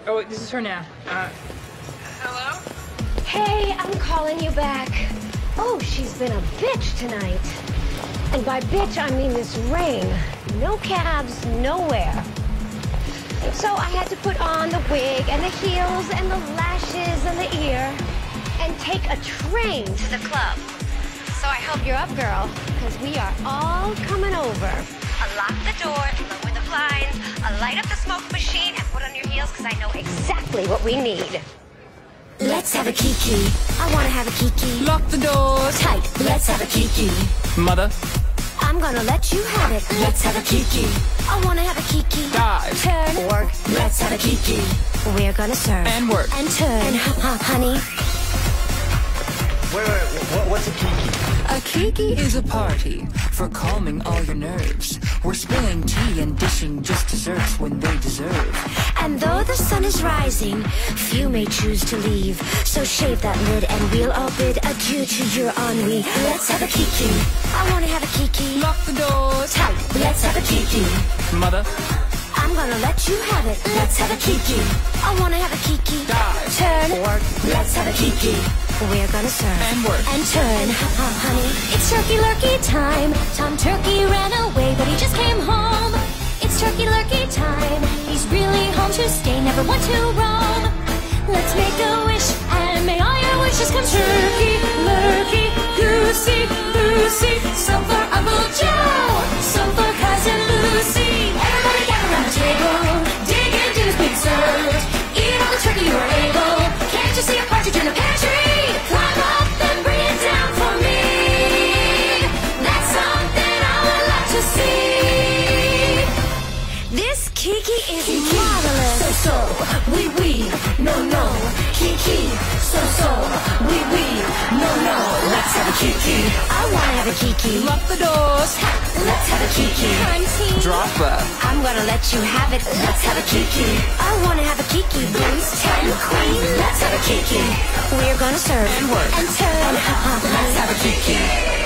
Oh, this is her now. Hello? Hey, I'm calling you back. Oh, she's been a bitch tonight. And by bitch, I mean this rain. No cabs, nowhere. So I had to put on the wig and the heels and the lashes and the ear and take a train to the club. So I hope you're up, girl, because we are all coming over. I'll lock the door, lower the blinds, I'll light up the smoke machine and put on your heels because I know exactly what we need. Let's have a kiki. I want to have a kiki. Lock the doors. Tight. Let's have a kiki. Mother. I'm gonna let you have it. Let's have a kiki. I want to have a kiki. Dive. Turn. Work. Let's have a kiki. We're gonna serve. And work. And turn. Honey. Wait, what's a kiki? A kiki is a party for calming all your nerves. We're spilling tea and dishing just desserts when they deserve. And though the sun is rising, few may choose to leave. So shave that lid and we'll all bid adieu to your ennui. Let's have a kiki. I wanna have a kiki. Lock the doors. Tight. Let's have a kiki. Mother. I'm gonna let you have it. Let's have a kiki. I wanna have a kiki. Dive. Turn. Work. Let's have a kiki. We're gonna serve. And work. And turn. Honey, it's turkey lurkey time. Tom Turkey ran away, but he just came home. It's turkey lurkey time. He's really home to stay, never want to roam. Let's make a wish, and may all your wishes come true. Turkey, lurkey, goosey, Lucy. Some for Uncle Joe, some for Cousin Lucy. Everybody gather around the table, dig into this big serve. Eat all the turkey you're able. Can't you see a partridge in the pantry? Climb up and bring it down for me. That's something I would like to see. This kiki is marvelous. So, oui, no. Kiki, so, oui, no. Let's have a kiki. I wanna have a kiki. Lock the doors. Let's have a kiki. Drop her. I'm gonna let you have it. Let's have a kiki. I wanna have a kiki. Blues, 10, queen. Let's have a kiki. We're gonna serve And work. and turn. Let's have a kiki.